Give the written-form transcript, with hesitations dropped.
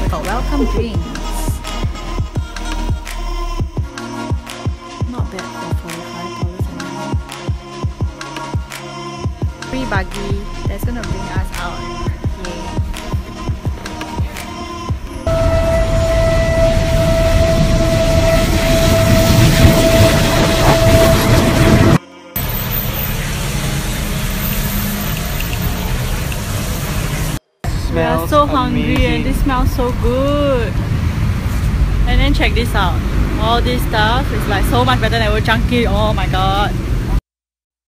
for welcome drinks. Not bad for $45 an hour. Free buggy that's gonna bring us out. Yay. We are so hungry and this smells so good. And then check this out. All this stuff is like so much better than Old Chunky. Oh my god.